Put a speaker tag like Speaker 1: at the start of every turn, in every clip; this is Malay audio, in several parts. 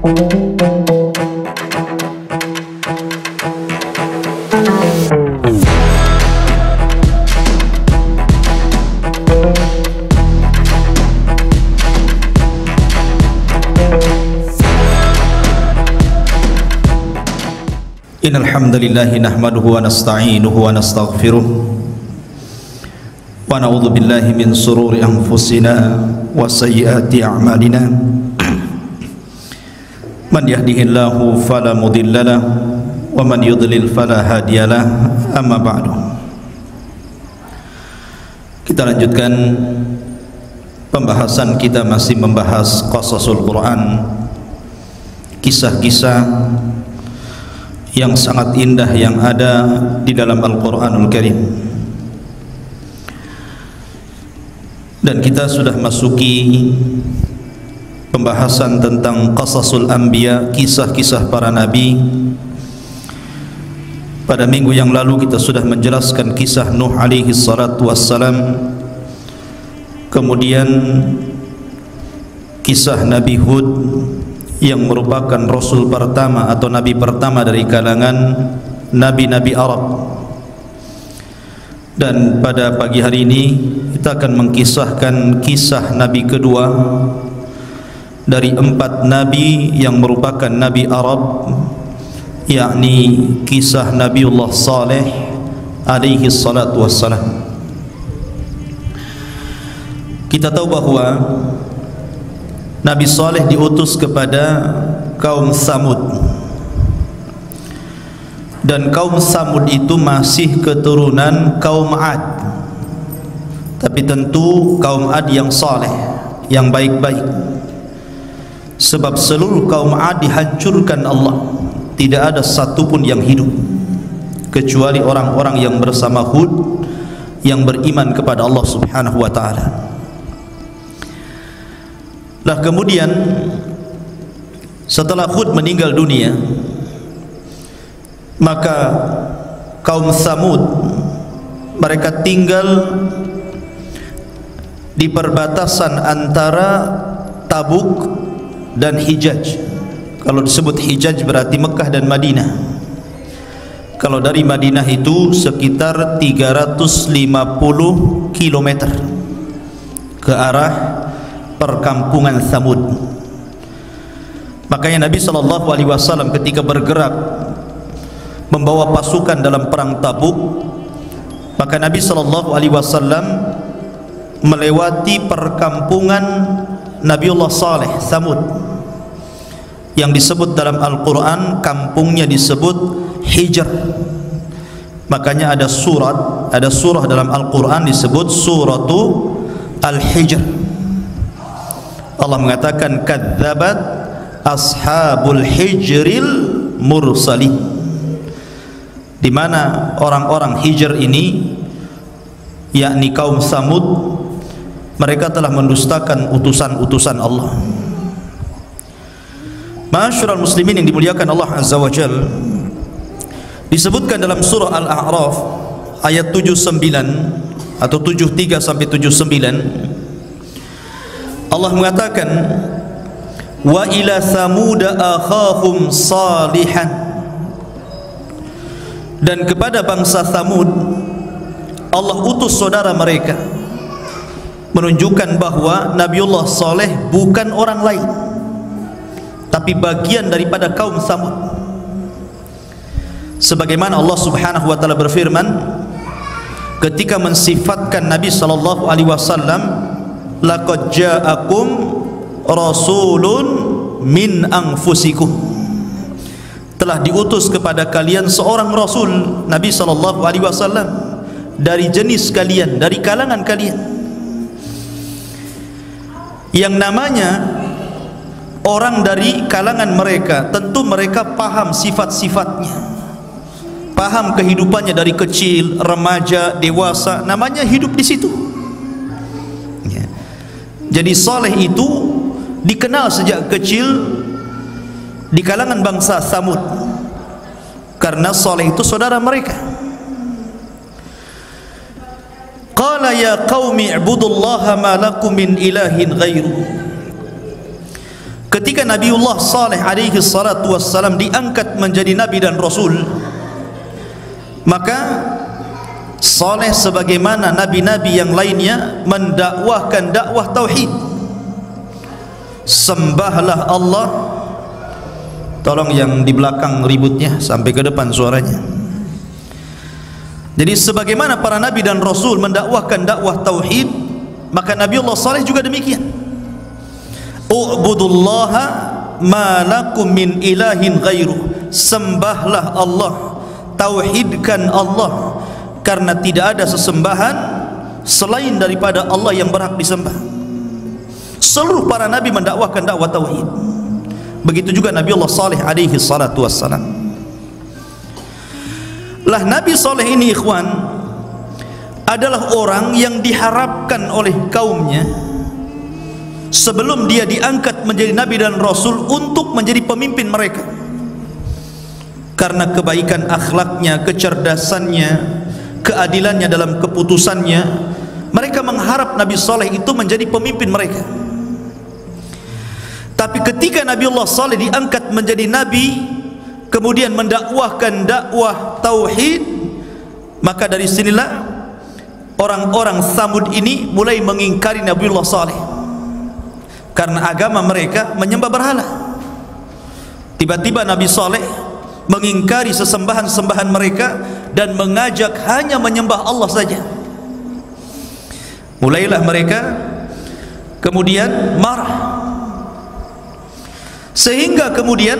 Speaker 1: Innal hamdalillah nahmaduhu wa nasta'inuhu wa nastaghfiruh wa na'udzu billahi min shururi anfusina wa sayyiati a'malina man yahdihillahu fala mudhillalah wa man yudlil fala hadiyalah amma ba'du. Kita lanjutkan pembahasan kita, masih membahas qasasul Quran, kisah-kisah yang sangat indah yang ada di dalam Al-Quranul Karim. Dan kita sudah masuki pembahasan tentang qasasul anbiya, kisah-kisah para nabi. Pada minggu yang lalu kita sudah menjelaskan kisah Nuh alaihi salatu wassalam, kemudian kisah Nabi Hud yang merupakan rasul pertama atau nabi pertama dari kalangan nabi-nabi Arab. Dan pada pagi hari ini kita akan mengkisahkan kisah nabi kedua dari 4 nabi yang merupakan nabi Arab, yakni kisah Nabiullah Saleh alaihi salatu wassalam. Kita tahu bahwa Nabi Saleh diutus kepada kaum Samud, dan kaum Samud itu masih keturunan kaum Ad, tapi tentu kaum Ad yang saleh, yang baik-baik. Sebab seluruh kaum Ad dihancurkan Allah, tidak ada satupun yang hidup kecuali orang-orang yang bersama Hud yang beriman kepada Allah Subhanahu wa ta'ala. Lah kemudian setelah Hud meninggal dunia, maka kaum Samud mereka tinggal di perbatasan antara Tabuk dan Hijaz. Kalau disebut Hijaz berarti Mekah dan Madinah. Kalau dari Madinah itu sekitar 350 km ke arah perkampungan Samud. Makanya Nabi SAW ketika bergerak membawa pasukan dalam perang Tabuk, maka Nabi SAW melewati perkampungan Nabiullah Saleh, Samud, yang disebut dalam Al-Quran kampungnya disebut Hijr. Makanya ada surah dalam Al-Quran disebut suratu Al-Hijr. Allah mengatakan kadzabat ashabul hijril mursalin, di mana orang-orang Hijr ini, yakni kaum Samud, mereka telah mendustakan utusan-utusan Allah. Ma'asyiral muslimin yang dimuliakan Allah Azza wa Jalla, disebutkan dalam surah Al-A'raf ayat 79 atau 73 sampai 79, Allah mengatakan wa ila samuda akhahum salihan, dan kepada bangsa Samud Allah utus saudara mereka, menunjukkan bahwa Nabiullah Saleh bukan orang lain tapi bagian daripada kaum Samud. Sebagaimana Allah Subhanahu wa taala berfirman ketika mensifatkan Nabi sallallahu alaihi wasallam, laqad ja'akum rasulun min anfusikum, telah diutus kepada kalian seorang rasul, Nabi sallallahu alaihi wasallam, dari jenis kalian, dari kalangan kalian, yang namanya orang dari kalangan mereka. Tentu mereka paham sifat-sifatnya, paham kehidupannya dari kecil, remaja, dewasa, namanya hidup di situ. Jadi Saleh itu dikenal sejak kecil di kalangan bangsa Samud, karena Saleh itu saudara mereka. Qala ya qaumi ibudullaha ma lakum min ilahin ghairu. ketika Nabiullah Saleh alaihi salatu wassalam diangkat menjadi nabi dan rasul, maka Saleh sebagaimana nabi-nabi yang lainnya mendakwahkan dakwah tauhid. Sembahlah Allah. Tolong yang di belakang ributnya sampai ke depan suaranya. Jadi sebagaimana para nabi dan rasul mendakwahkan dakwah tauhid, maka Nabiullah Saleh juga demikian. U'budullaha ma lakum min ilahin ghairuh. Sembahlah Allah, tauhidkan Allah, karena tidak ada sesembahan selain daripada Allah yang berhak disembah. Seluruh para nabi mendakwahkan dakwah tauhid. Begitu juga Nabiullah Saleh alaihi salatu wassalam. Lah Nabi Saleh ini ikhwan adalah orang yang diharapkan oleh kaumnya sebelum dia diangkat menjadi nabi dan rasul untuk menjadi pemimpin mereka, karena kebaikan akhlaknya, kecerdasannya, keadilannya dalam keputusannya. Mereka mengharap Nabi Saleh itu menjadi pemimpin mereka. Tapi ketika Nabiullah Saleh diangkat menjadi nabi, kemudian mendakwahkan dakwah tauhid, maka dari sinilah orang-orang Samud ini mulai mengingkari Nabiullah Saleh, karena agama mereka menyembah berhala. Tiba-tiba Nabi Saleh mengingkari sesembahan-sembahan mereka dan mengajak hanya menyembah Allah saja. Mulailah mereka kemudian marah, sehingga kemudian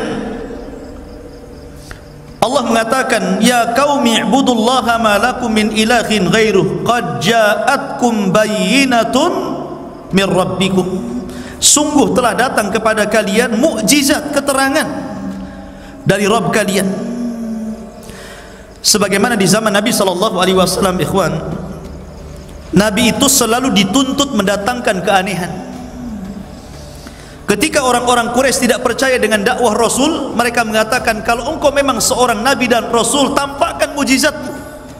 Speaker 1: Allah mengatakan, ya qaumi ibudullaha ma lakum min ilahin ghairuh qad ja'atkum bayyinatun min rabbikum. Sungguh telah datang kepada kalian mukjizat, keterangan dari Rabb kalian. Sebagaimana di zaman Nabi sallallahu alaihi wasallam ikhwan, Nabi itu selalu dituntut mendatangkan keanehan. Ketika orang-orang Quraisy tidak percaya dengan dakwah Rasul, mereka mengatakan, kalau engkau memang seorang nabi dan rasul, tampakkan mujizatmu.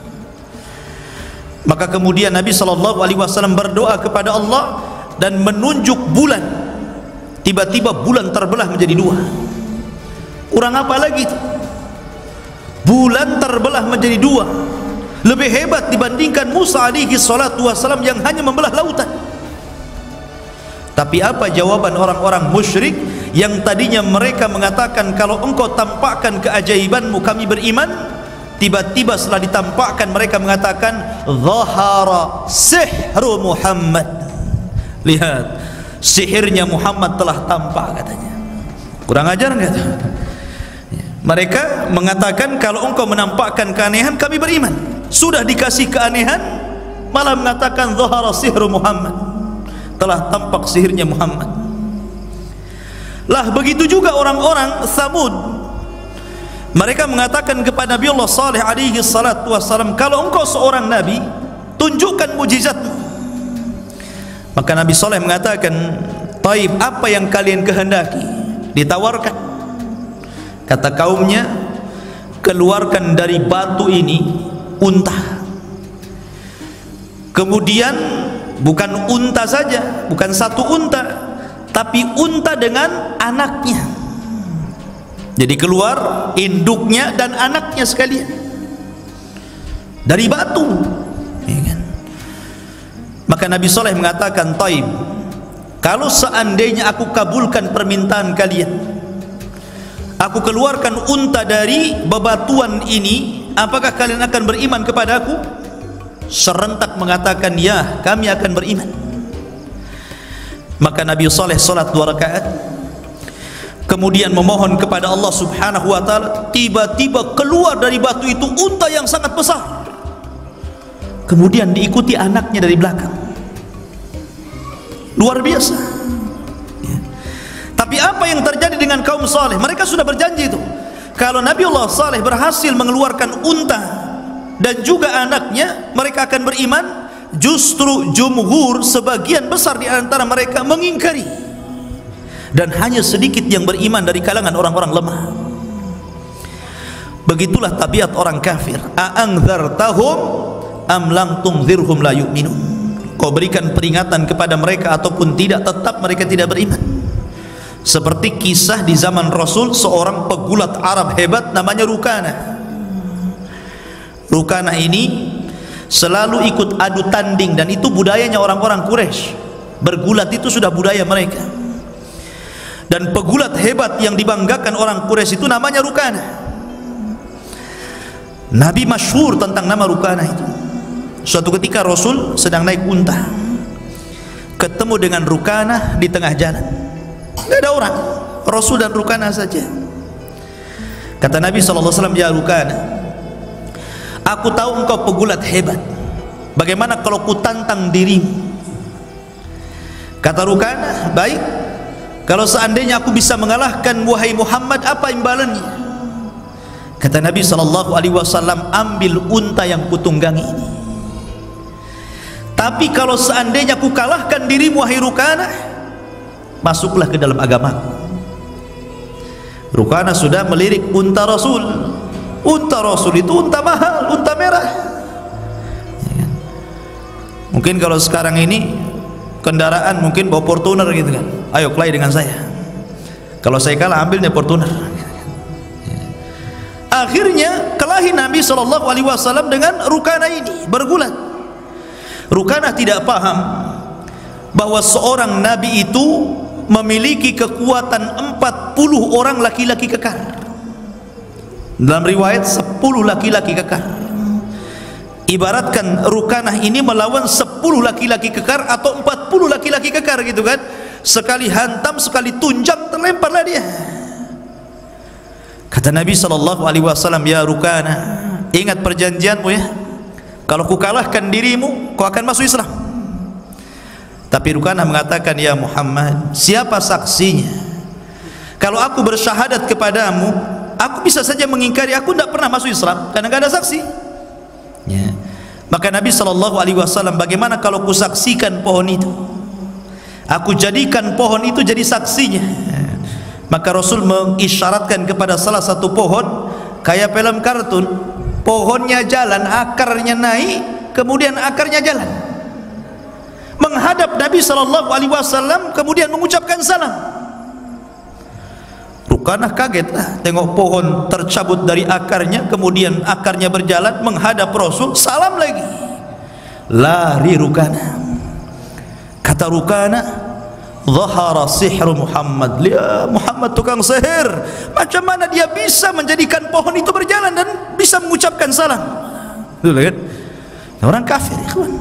Speaker 1: Maka kemudian Nabi sallallahu alaihi wasallam berdoa kepada Allah dan menunjuk bulan. Tiba-tiba bulan terbelah menjadi dua. Kurang apa lagi itu? Bulan terbelah menjadi dua. Lebih hebat dibandingkan Musa alaihi salatu wasallam yang hanya membelah lautan. Tapi apa jawaban orang-orang musyrik yang tadinya mereka mengatakan, kalau engkau tampakkan keajaibanmu kami beriman? Tiba-tiba setelah ditampakkan mereka mengatakan, zahara sihru Muhammad. Lihat, sihirnya Muhammad telah tampak katanya. Kurang ajar enggak? Mereka mengatakan, kalau engkau menampakkan keanehan kami beriman. Sudah dikasih keanehan malah mengatakan zahara sihru Muhammad, telah tampak sihirnya Muhammad. Lah begitu juga orang-orang Samud. Mereka mengatakan kepada Nabiullah Saleh alaihi salatu wassalam, kalau engkau seorang nabi, tunjukkan mujizatmu. Maka Nabi Saleh mengatakan, taib, apa yang kalian kehendaki? Ditawarkan. Kata kaumnya, keluarkan dari batu ini unta. Kemudian bukan unta saja, bukan satu unta, tapi unta dengan anaknya. Jadi keluar induknya dan anaknya sekalian dari batu, ya kan? Maka Nabi Saleh mengatakan, taib, kalau seandainya aku kabulkan permintaan kalian, aku keluarkan unta dari bebatuan ini, apakah kalian akan beriman kepada aku? Serentak mengatakan, ya, kami akan beriman. Maka Nabi Saleh salat 2 rakaat, kemudian memohon kepada Allah subhanahu wa ta'ala. Tiba-tiba keluar dari batu itu unta yang sangat besar, kemudian diikuti anaknya dari belakang. Luar biasa ya. Tapi apa yang terjadi dengan kaum Saleh? Mereka sudah berjanji itu, kalau Nabiullah Saleh berhasil mengeluarkan unta dan juga anaknya, mereka akan beriman. Justru jumhur, sebagian besar di antara mereka mengingkari, dan hanya sedikit yang beriman dari kalangan orang-orang lemah. Begitulah tabiat orang kafir. A'anzartahum am lam tunzirhum la yu'minun. Kau berikan peringatan kepada mereka ataupun tidak, tetap mereka tidak beriman. Seperti kisah di zaman Rasul, seorang pegulat Arab hebat namanya Rukanah. Rukanah ini selalu ikut adu tanding, dan itu budayanya orang-orang Quraisy. Bergulat itu sudah budaya mereka. Dan pegulat hebat yang dibanggakan orang Quraisy itu namanya Rukanah. Nabi masyhur tentang nama Rukanah itu. Suatu ketika Rasul sedang naik unta, ketemu dengan Rukanah di tengah jalan. Tidak ada orang, Rasul dan Rukanah saja. Kata Nabi SAW, ya Rukanah, aku tahu engkau pegulat hebat. Bagaimana kalau ku tantang dirimu? Kata Rukanah, baik. Kalau seandainya aku bisa mengalahkan wahai Muhammad, apa imbalannya? Kata Nabi SAW, ambil unta yang kutunggangi ini. Tapi kalau seandainya ku kalahkan dirimu wahai Rukanah, masuklah ke dalam agamaku. Rukanah sudah melirik unta Rasul. Unta Rasul itu unta mahal, unta merah. Mungkin kalau sekarang ini kendaraan mungkin bawa Fortuner gitu kan, ayo kelahi dengan saya. Kalau saya kalah, ambilnya Fortuner. Akhirnya kelahi Nabi SAW dengan Rukanah ini, bergulat. Rukanah tidak paham bahwa seorang Nabi itu memiliki kekuatan 40 orang laki-laki kekar. Dalam riwayat 10 laki-laki kekar. Ibaratkan Rukanah ini melawan 10 laki-laki kekar atau 40 laki-laki kekar gitu kan. Sekali hantam, sekali tunjang, terlemparlah dia. Kata Nabi SAW, ya Rukanah, ingat perjanjianmu ya, kalau ku kalahkan dirimu, kau akan masuk Islam. Tapi Rukanah mengatakan, ya Muhammad, siapa saksinya? Kalau aku bersyahadat kepadamu, aku bisa saja mengingkari, aku tidak pernah masuk Islam karena tidak ada saksi ya. Maka Nabi SAW, bagaimana kalau ku saksikan pohon itu? Aku jadikan pohon itu jadi saksinya. Maka Rasul mengisyaratkan kepada salah satu pohon, kayak film kartun, pohonnya jalan, akarnya naik, kemudian akarnya jalan, menghadap Nabi SAW, kemudian mengucapkan salam. Rukanah kagetlah, tengok pohon tercabut dari akarnya, kemudian akarnya berjalan menghadap Rasul, salam lagi. Lari Rukanah. Kata Rukanah, zahara sihru Muhammad. Ya Muhammad tukang sihir, macam mana dia bisa menjadikan pohon itu berjalan dan bisa mengucapkan salam? Lihat, orang kafir, ikhwan.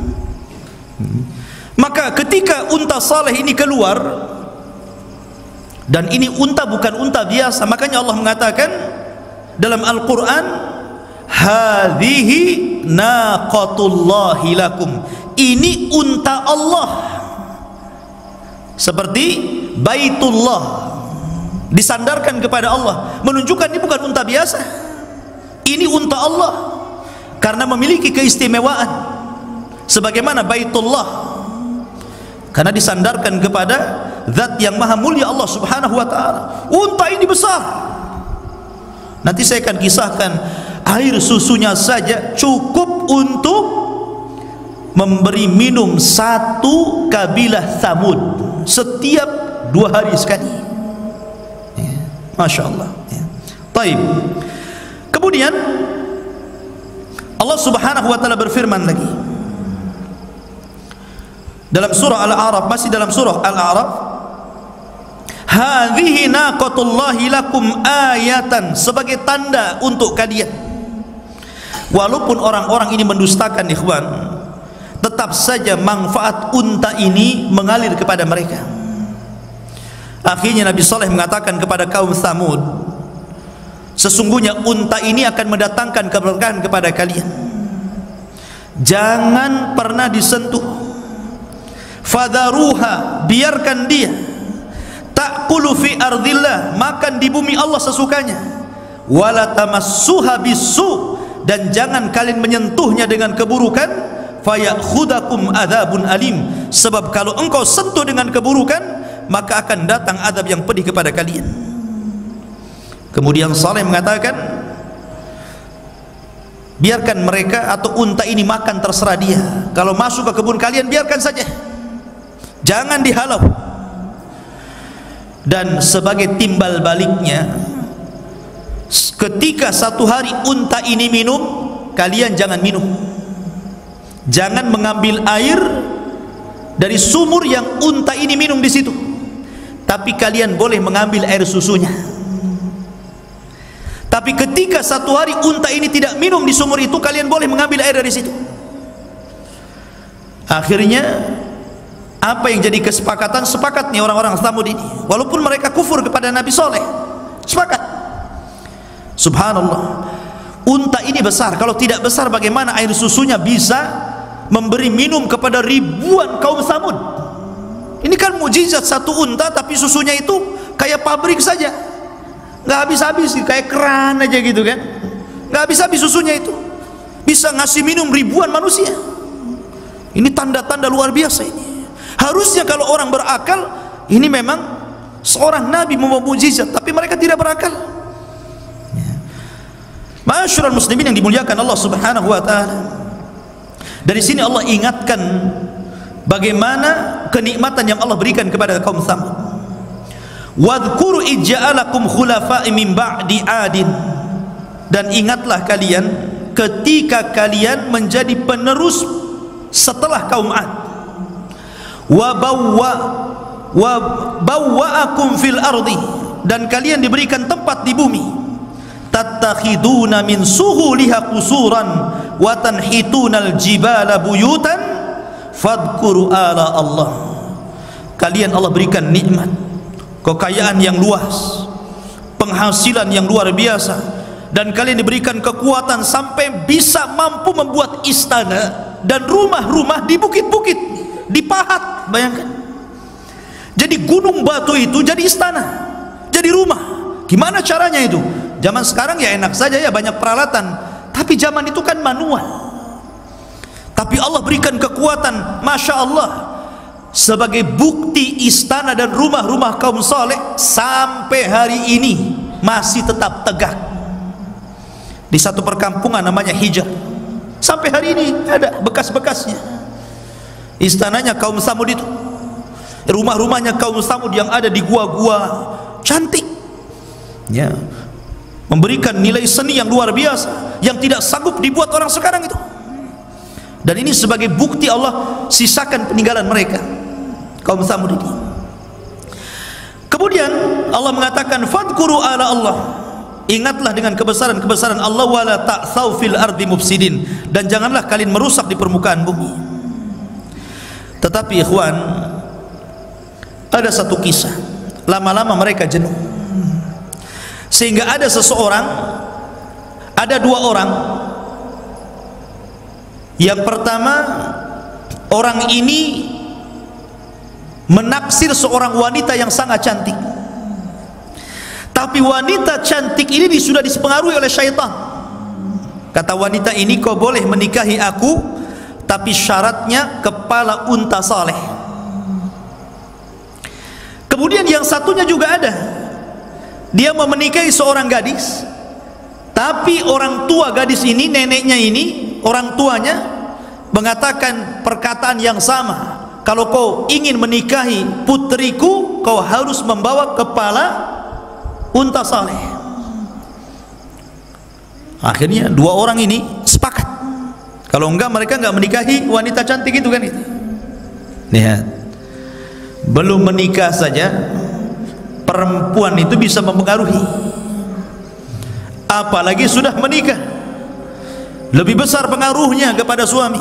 Speaker 1: Maka ketika unta saleh ini keluar, dan ini unta bukan unta biasa, makanya Allah mengatakan dalam Al-Quran, hadhihi naqatullahi lakum, ini unta Allah, seperti Baitullah, disandarkan kepada Allah, menunjukkan ini bukan unta biasa, ini unta Allah karena memiliki keistimewaan sebagaimana Baitullah, karena disandarkan kepada zat yang maha mulia Allah Subhanahu wa ta'ala. Unta ini besar, nanti saya akan kisahkan, air susunya saja cukup untuk memberi minum satu kabilah Thamud setiap 2 hari sekali ya. Masya Allah ya. Taib. Kemudian Allah Subhanahu wa ta'ala berfirman lagi dalam surah Al-A'raf, masih dalam surah Al-A'raf, hadhihi naqatullahi lakum ayatan, sebagai tanda untuk kalian. Walaupun orang-orang ini mendustakan, ikhwan, tetap saja manfaat unta ini mengalir kepada mereka. Akhirnya Nabi Saleh mengatakan kepada kaum Thamud, sesungguhnya unta ini akan mendatangkan keberkahan kepada kalian, jangan pernah disentuh. Fadaruha, biarkan dia, ta'kulu fi ardillah, makan di bumi Allah sesukanya, wala tamassuha bisu, dan jangan kalian menyentuhnya dengan keburukan, fayakhudakum adzabun alim, sebab kalau engkau sentuh dengan keburukan, maka akan datang azab yang pedih kepada kalian. Kemudian Saleh mengatakan, biarkan mereka atau unta ini makan, terserah dia, kalau masuk ke kebun kalian biarkan saja, jangan dihalau. Dan sebagai timbal baliknya, ketika satu hari unta ini minum, kalian jangan minum. Jangan mengambil air dari sumur yang unta ini minum di situ, tapi kalian boleh mengambil air susunya. Tapi ketika satu hari unta ini tidak minum di sumur itu, kalian boleh mengambil air dari situ. Akhirnya apa yang jadi kesepakatan? Sepakat nih orang-orang Tsamud ini, walaupun mereka kufur kepada Nabi Saleh, sepakat. Subhanallah, unta ini besar. Kalau tidak besar, bagaimana air susunya bisa memberi minum kepada ribuan kaum Tsamud? Ini kan mujizat satu unta, tapi susunya itu kayak pabrik saja, nggak habis-habis, kayak keran aja gitu kan, nggak habis-habis susunya itu, bisa ngasih minum ribuan manusia. Ini tanda-tanda luar biasa ini. Harusnya kalau orang berakal, ini memang seorang nabi membawa mujizat, tapi mereka tidak berakal. Ma'asyiral muslimin yang dimuliakan Allah Subhanahu wa taala, dari sini Allah ingatkan bagaimana kenikmatan yang Allah berikan kepada kaum Tsamud. Wadhkuru ij'alakum khulafa'i min ba'di 'adin, dan ingatlah kalian ketika kalian menjadi penerus setelah kaum 'Ad. Wa bawwa'akum fil ardi, dan kalian diberikan tempat di bumi. Tattakhiduna min suhuliha qusuran wa tanhitunal jibala buyutan fadhkuru ala Allah. Kalian Allah berikan nikmat, kekayaan yang luas, penghasilan yang luar biasa, dan kalian diberikan kekuatan sampai bisa mampu membuat istana dan rumah-rumah di bukit-bukit, di pahat. Bayangkan, jadi gunung batu itu jadi istana, jadi rumah. Gimana caranya itu? Zaman sekarang ya enak saja ya, banyak peralatan, tapi zaman itu kan manual. Tapi Allah berikan kekuatan, Masya Allah, sebagai bukti istana dan rumah-rumah kaum saleh sampai hari ini masih tetap tegak. Di satu perkampungan namanya Hijr, sampai hari ini ada bekas-bekasnya. Istananya kaum Tsamud itu, rumah-rumahnya kaum Tsamud yang ada di gua-gua cantik, ya, memberikan nilai seni yang luar biasa yang tidak sanggup dibuat orang sekarang itu. Dan ini sebagai bukti Allah sisakan peninggalan mereka, kaum Tsamud ini. Kemudian Allah mengatakan fadhkuru ala Allah, ingatlah dengan kebesaran-kebesaran Allah, wala ta'tsaw fil ardi mufsidin, dan janganlah kalian merusak di permukaan bumi. Tetapi ikhwan, ada satu kisah, lama-lama mereka jenuh, sehingga ada seseorang, ada dua orang. Yang pertama, orang ini menaksir seorang wanita yang sangat cantik, tapi wanita cantik ini sudah dipengaruhi oleh syaitan. Kata wanita ini, kau boleh menikahi aku, tapi syaratnya kepala unta saleh. Kemudian yang satunya juga ada, dia mau menikahi seorang gadis, tapi orang tua gadis ini, neneknya ini, orang tuanya mengatakan perkataan yang sama, kalau kau ingin menikahi putriku, kau harus membawa kepala unta saleh. Akhirnya dua orang ini sepakat, kalau enggak mereka enggak menikahi wanita cantik itu kan itu. Lihat, belum menikah saja perempuan itu bisa mempengaruhi, apalagi sudah menikah, lebih besar pengaruhnya kepada suami.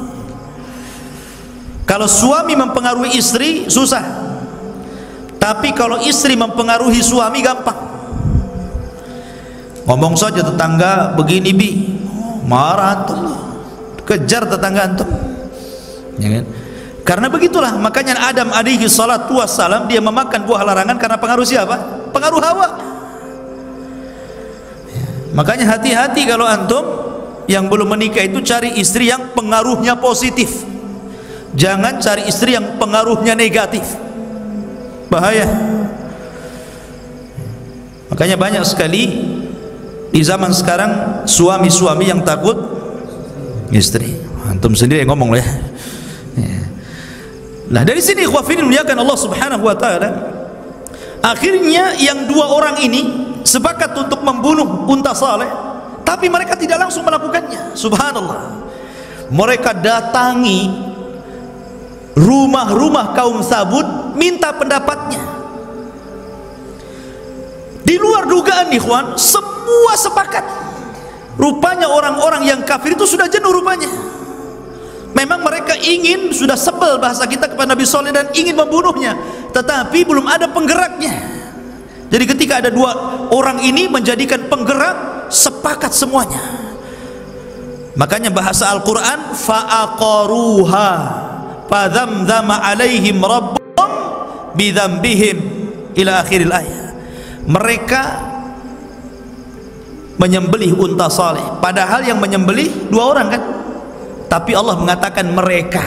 Speaker 1: Kalau suami mempengaruhi istri susah, tapi kalau istri mempengaruhi suami gampang. Ngomong saja tetangga begini bi, marah antum, kejar tetangga antum, ya kan? Karena begitulah, makanya Adam alaihi salatu wassalam dia memakan buah larangan karena pengaruh siapa? Pengaruh Hawa. Makanya hati-hati kalau antum yang belum menikah itu cari istri yang pengaruhnya positif, jangan cari istri yang pengaruhnya negatif, bahaya. Makanya banyak sekali di zaman sekarang suami-suami yang takut istri. Antum sendiri yang ngomong lah ya. Nah dari sini ikhwafidin muliakan Allah subhanahu wa ta'ala, Akhirnya yang dua orang ini sepakat untuk membunuh unta Saleh, tapi mereka tidak langsung melakukannya. Subhanallah, mereka datangi rumah-rumah kaum Tsamud minta pendapatnya. Di luar dugaan ikhwan, semua sepakat. Rupanya orang-orang yang kafir itu sudah jenuh rupanya. Memang mereka ingin, sudah sebel bahasa kita kepada Nabi Saleh dan ingin membunuhnya, tetapi belum ada penggeraknya. Jadi ketika ada dua orang ini menjadikan penggerak, sepakat semuanya. Makanya bahasa Al-Quran, fa'aqaruha fadzamzama alaihim rabbuhum bidzambihim ila akhiril ayat. Mereka menyembelih unta Saleh, padahal yang menyembelih dua orang kan, tapi Allah mengatakan mereka.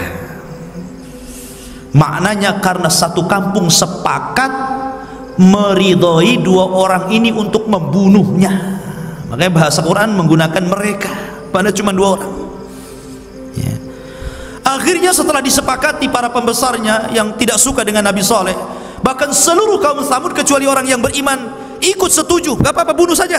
Speaker 1: Maknanya karena satu kampung sepakat meridhoi dua orang ini untuk membunuhnya, makanya bahasa Quran menggunakan mereka, padahal cuma dua orang ya. Akhirnya setelah disepakati para pembesarnya yang tidak suka dengan Nabi Saleh, bahkan seluruh kaum Tsamud kecuali orang yang beriman ikut setuju, gak apa-apa, bunuh saja.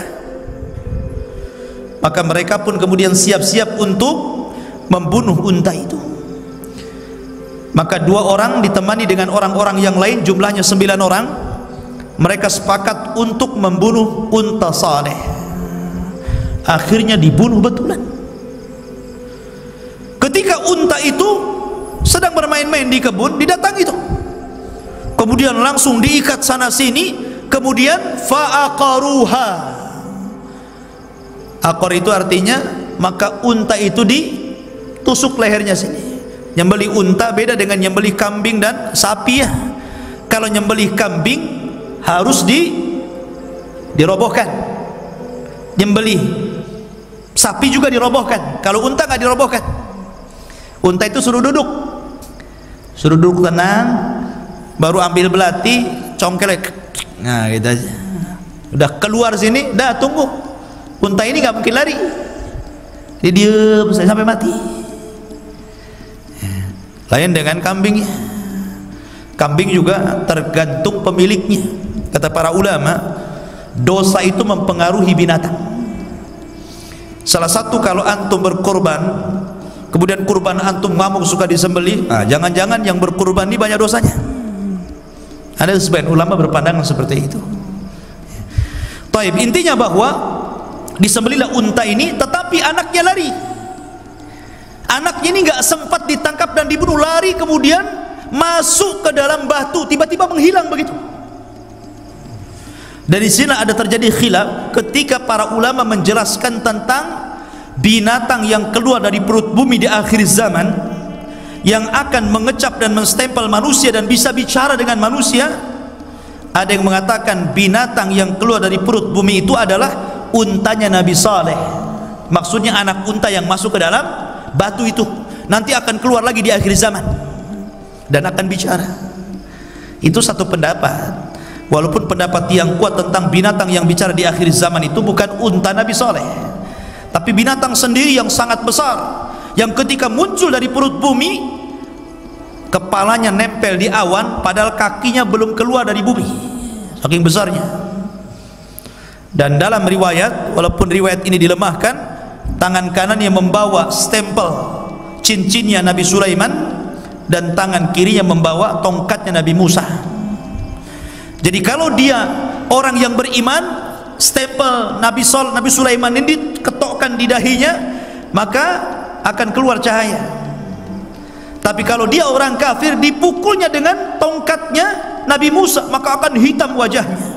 Speaker 1: Maka mereka pun kemudian siap-siap untuk membunuh unta itu. Maka dua orang ditemani dengan orang-orang yang lain, jumlahnya 9 orang. Mereka sepakat untuk membunuh unta Saleh. Akhirnya dibunuh betulan. Ketika unta itu sedang bermain-main di kebun, didatangi itu, kemudian langsung diikat sana sini, kemudian fa'aqaruha. Akor itu artinya, maka unta itu ditusuk lehernya sini. Nyembelih unta beda dengan nyembelih kambing dan sapi ya. Kalau nyembelih kambing harus dirobohkan, nyembelih sapi juga dirobohkan. Kalau unta nggak dirobohkan. Unta itu suruh duduk tenang, baru ambil belati, congkelek, nah gitu aja. Udah keluar sini, dah tunggu. Unta ini nggak mungkin lari, dia diam sampai mati. Lain dengan kambingnya. Kambing juga tergantung pemiliknya. Kata para ulama, dosa itu mempengaruhi binatang. Salah satu, kalau antum berkorban, kemudian kurban antum ngamuk suka disembelih, jangan-jangan yang berkurban ini banyak dosanya. Ada sebagian ulama berpandangan seperti itu. Taib, intinya bahwa disembelihlah unta ini, tetapi anaknya lari. Anaknya ini nggak sempat ditangkap dan dibunuh, lari kemudian masuk ke dalam batu, tiba-tiba menghilang begitu. Dari sini ada terjadi khilaf ketika para ulama menjelaskan tentang binatang yang keluar dari perut bumi di akhir zaman, yang akan mengecap dan menstempel manusia dan bisa bicara dengan manusia. Ada yang mengatakan binatang yang keluar dari perut bumi itu adalah untanya Nabi Saleh. Maksudnya anak unta yang masuk ke dalam batu itu nanti akan keluar lagi di akhir zaman dan akan bicara. Itu satu pendapat. Walaupun pendapat yang kuat tentang binatang yang bicara di akhir zaman itu bukan unta Nabi Saleh, tapi binatang sendiri yang sangat besar, yang ketika muncul dari perut bumi, kepalanya nempel di awan padahal kakinya belum keluar dari bumi, saking besarnya. Dan dalam riwayat, walaupun riwayat ini dilemahkan, tangan kanan yang membawa stempel cincinnya Nabi Sulaiman dan tangan kirinya membawa tongkatnya Nabi Musa. Jadi kalau dia orang yang beriman, stempel Nabi Sulaiman ini diketokkan di dahinya, maka akan keluar cahaya. Tapi kalau dia orang kafir, dipukulnya dengan tongkatnya Nabi Musa, maka akan hitam wajahnya.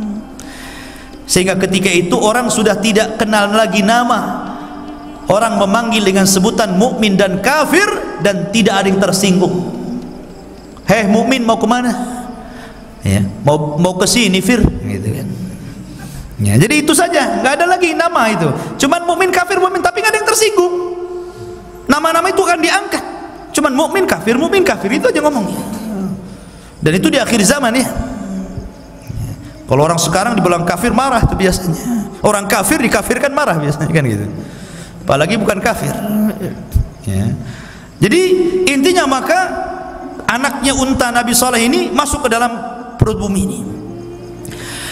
Speaker 1: Sehingga ketika itu orang sudah tidak kenal lagi nama. Orang memanggil dengan sebutan mukmin dan kafir dan tidak ada yang tersinggung. Hei mukmin, mau kemana? Ya, mau ke sini Fir, gitu kan. Ya, jadi itu saja, nggak ada lagi nama itu. Cuman mukmin kafir mukmin, tapi nggak ada yang tersinggung. Nama-nama itu akan diangkat. Cuman mukmin kafir itu aja ngomongnya. Dan itu di akhir zaman ya. Kalau orang sekarang dibilang kafir marah itu biasanya. Orang kafir dikafirkan marah biasanya kan gitu. Apalagi bukan kafir. Ya. Jadi intinya maka anaknya unta Nabi Saleh ini masuk ke dalam perut bumi ini.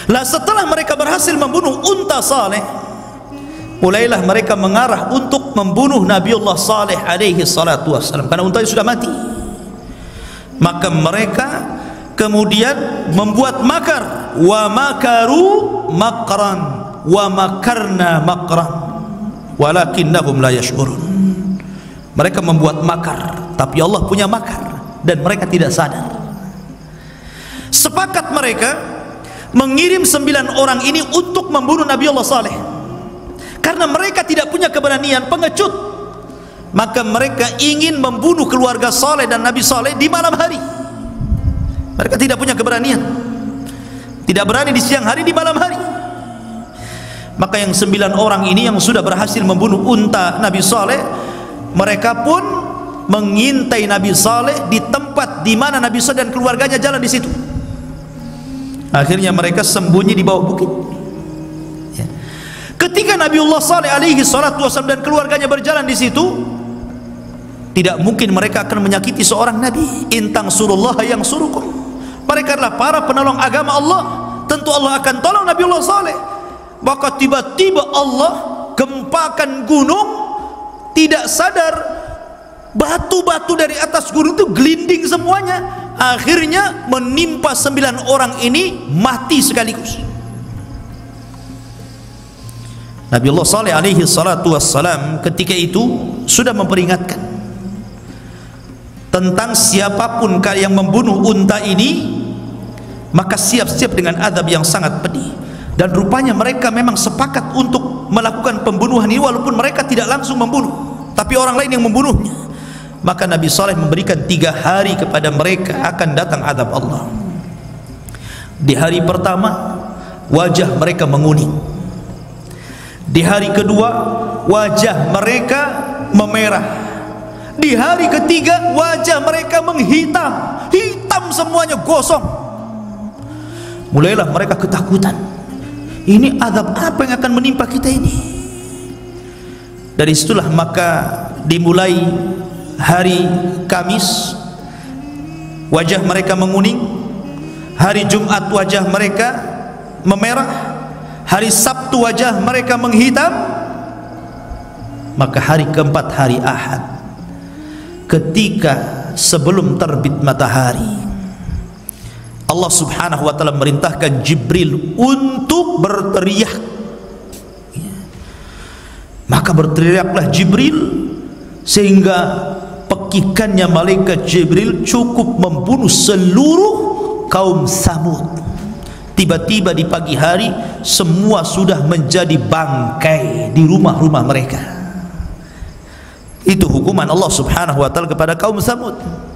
Speaker 1: Lah setelah mereka berhasil membunuh unta Saleh, mulailah mereka mengarah untuk membunuh Nabiullah Saleh alaihi salatu wassalam, karena untanya sudah mati. Maka mereka kemudian membuat makar, wa makaru makran wa makarna makran walakinnahum la yash'urun. Mereka membuat makar, tapi Allah punya makar dan mereka tidak sadar. Sepakat mereka mengirim 9 orang ini untuk membunuh Nabiullah Saleh. Karena mereka tidak punya keberanian, pengecut, maka mereka ingin membunuh keluarga Saleh dan Nabi Saleh di malam hari. Mereka tidak punya keberanian, tidak berani di siang hari, di malam hari. Maka yang 9 orang ini yang sudah berhasil membunuh unta Nabi Saleh, mereka pun mengintai Nabi Saleh di tempat di mana Nabi Saleh dan keluarganya jalan di situ. Akhirnya mereka sembunyi di bawah bukit. Ya. Ketika Nabiullah Saleh alaihi salatu wasallam dan keluarganya berjalan di situ, tidak mungkin mereka akan menyakiti seorang nabi. Intang surullah yang surukum. Mereka adalah para penolong agama Allah. Tentu Allah akan tolong Nabiullah Saleh. Maka tiba-tiba Allah gempakan gunung, tidak sadar batu-batu dari atas gunung itu gelinding semuanya. Akhirnya menimpa 9 orang ini mati sekaligus. Nabiullah Saleh alaihi salatu wassalam ketika itu sudah memperingatkan tentang siapapun yang membunuh unta ini, maka siap-siap dengan azab yang sangat pedih. Dan rupanya mereka memang sepakat untuk melakukan pembunuhan ini, walaupun mereka tidak langsung membunuh, tapi orang lain yang membunuhnya. Maka Nabi Saleh memberikan 3 hari kepada mereka akan datang azab Allah. Di hari pertama wajah mereka menguning, di hari kedua wajah mereka memerah, di hari ketiga wajah mereka menghitam, hitam semuanya, gosong. Mulailah mereka ketakutan, ini azab apa yang akan menimpa kita ini? Dari situlah maka dimulai hari Kamis wajah mereka menguning, hari Jumat wajah mereka memerah, hari Sabtu wajah mereka menghitam, maka hari keempat hari Ahad ketika sebelum terbit matahari, Allah subhanahu wa ta'ala merintahkan Jibril untuk berteriak. Maka berteriaklah Jibril sehingga pekikannya malaikat Jibril cukup membunuh seluruh kaum Samud. Tiba-tiba di pagi hari semua sudah menjadi bangkai di rumah-rumah mereka. Itu hukuman Allah subhanahu wa ta'ala kepada kaum Samud.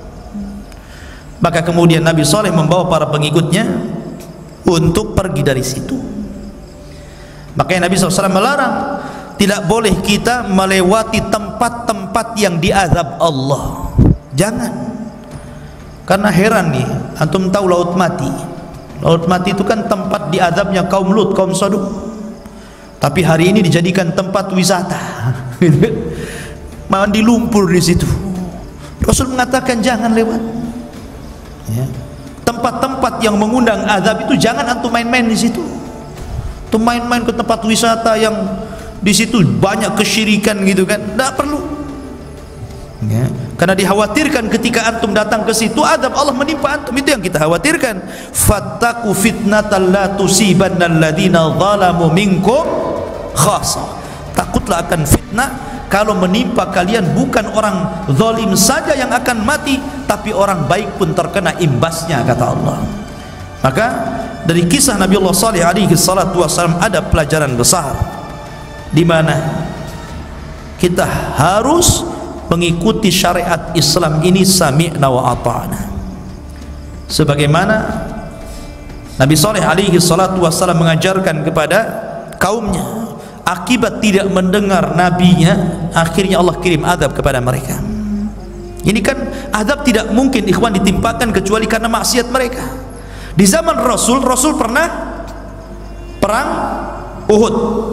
Speaker 1: Maka kemudian Nabi Saleh membawa para pengikutnya untuk pergi dari situ. Makanya Nabi SAW melarang, tidak boleh kita melewati tempat-tempat yang diazab Allah. Jangan. Karena heran nih, antum tahu Laut Mati. Laut Mati itu kan tempat diazabnya kaum Lut, kaum Sodom. Tapi hari ini dijadikan tempat wisata. Mandi lumpur di situ. Rasul mengatakan jangan lewat. Ya. Tempat-tempat yang mengundang azab itu jangan antum main-main di situ. Antum main-main ke tempat wisata yang di situ banyak kesyirikan gitu kan, tidak perlu. Ya. Karena dikhawatirkan ketika antum datang ke situ azab Allah menimpa antum, itu yang kita khawatirkan. Fattaqu fitnatal la tusibanna alladziina zalamu minkum khassah. Takutlah akan fitnah kalau menimpa kalian bukan orang zalim saja yang akan mati, tapi orang baik pun terkena imbasnya, kata Allah. Maka dari kisah Nabiullah Saleh alaihi salatu wassalam ada pelajaran besar, di mana kita harus mengikuti syariat Islam ini sami'na wa ata'na. Sebagaimana Nabi Saleh alaihi salatu wassalam mengajarkan kepada kaumnya, akibat tidak mendengar nabinya, akhirnya Allah kirim azab kepada mereka. Ini kan azab tidak mungkin ikhwan ditimpakan kecuali karena maksiat mereka. Di zaman Rasul pernah perang Uhud.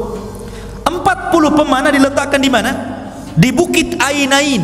Speaker 1: 40 pemanah diletakkan di mana? Di Bukit Ainain.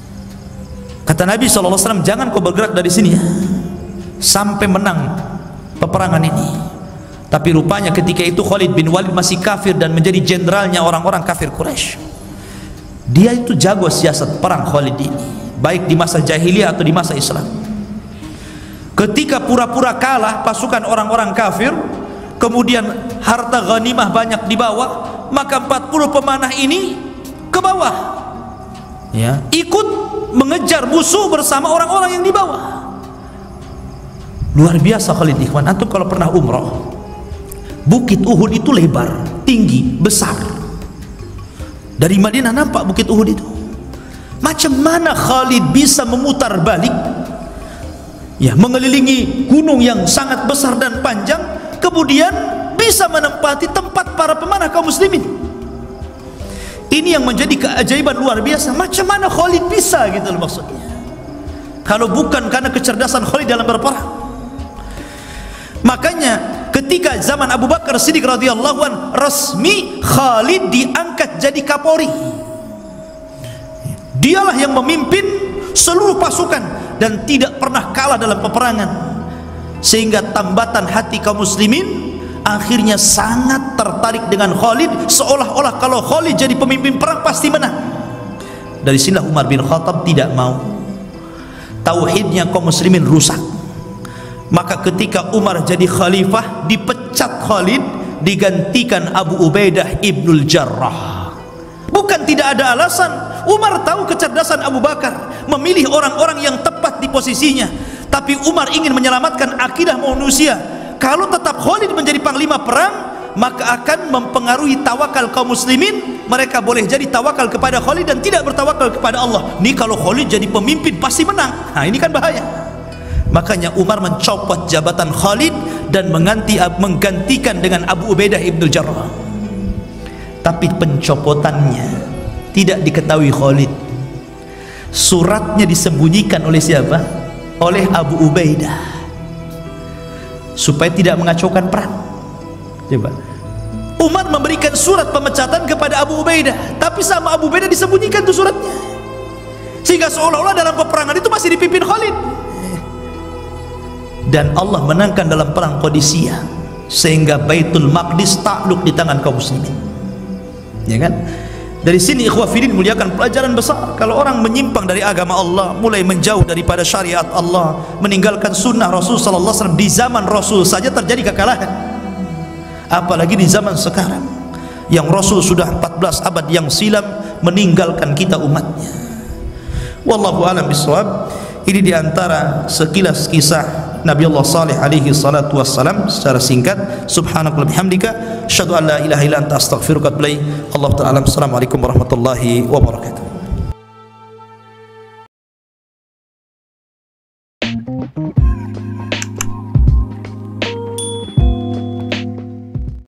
Speaker 1: Kata Nabi SAW, jangan kau bergerak dari sini ya, sampai menang peperangan ini. Tapi rupanya ketika itu Khalid bin Walid masih kafir dan menjadi jenderalnya orang-orang kafir Quraisy. Dia itu jago siasat perang Khalid ini, baik di masa jahiliyah atau di masa Islam. Ketika pura-pura kalah pasukan orang-orang kafir, kemudian harta ghanimah banyak dibawa, maka 40 pemanah ini ke bawah, ya, ikut mengejar musuh bersama orang-orang yang di bawah. Luar biasa Khalid ikhwan. Antum kalau pernah umrah, Bukit Uhud itu lebar, tinggi, besar. Dari Madinah nampak Bukit Uhud itu. Macam mana Khalid bisa memutar balik, ya, mengelilingi gunung yang sangat besar dan panjang, kemudian bisa menempati tempat para pemanah kaum muslimin. Ini yang menjadi keajaiban luar biasa. Macam mana Khalid bisa, gitu loh maksudnya. Kalau bukan karena kecerdasan Khalid dalam berperang. Makanya ketika zaman Abu Bakar Siddiq radhiyallahu an, resmi Khalid diangkat jadi Kapolri. Dialah yang memimpin seluruh pasukan dan tidak pernah kalah dalam peperangan, sehingga tambatan hati kaum muslimin akhirnya sangat tertarik dengan Khalid, seolah-olah kalau Khalid jadi pemimpin perang pasti menang. Dari sinilah Umar bin Khattab tidak mau tauhidnya kaum muslimin rusak. Maka ketika Umar jadi khalifah, dipecat Khalid, digantikan Abu Ubaidah ibnul Jarrah. Bukan tidak ada alasan. Umar tahu kecerdasan Abu Bakar, memilih orang-orang yang tepat di posisinya. Tapi Umar ingin menyelamatkan akidah manusia. Kalau tetap Khalid menjadi panglima perang, maka akan mempengaruhi tawakal kaum muslimin. Mereka boleh jadi tawakal kepada Khalid dan tidak bertawakal kepada Allah. Ini kalau Khalid jadi pemimpin pasti menang. Nah, ini kan bahaya. Makanya Umar mencopot jabatan Khalid dan menggantikan dengan Abu Ubaidah ibnul Jarrah. Tapi pencopotannya tidak diketahui Khalid. Suratnya disembunyikan oleh siapa? Oleh Abu Ubaidah, supaya tidak mengacaukan perang. Coba, Umar memberikan surat pemecatan kepada Abu Ubaidah, tapi sama Abu Ubaidah disembunyikan tuh suratnya, sehingga seolah-olah dalam peperangan itu masih dipimpin Khalid. Dan Allah menangkan dalam perang Qadisiyah, sehingga Baitul Maqdis takluk di tangan kaum muslimin, ya kan? Dari sini ikhwah fillah muliakan pelajaran besar. Kalau orang menyimpang dari agama Allah, mulai menjauh daripada syariat Allah, meninggalkan sunnah Rasul sallallahu alaihi wasallam, di zaman Rasul saja terjadi kekalahan, apalagi di zaman sekarang yang Rasul sudah 14 abad yang silam meninggalkan kita umatnya. Wallahu a'lam bishawab. Ini diantara sekilas kisah Nabi Allah Saleh alaihi salatu wassalam secara singkat. Subhanakallahumma bihamdika asyhadu an la ilaha illa anta astaghfiruka wa atubu ilaik. Allahu ta'ala. Assalamualaikum warahmatullahi wabarakatuh.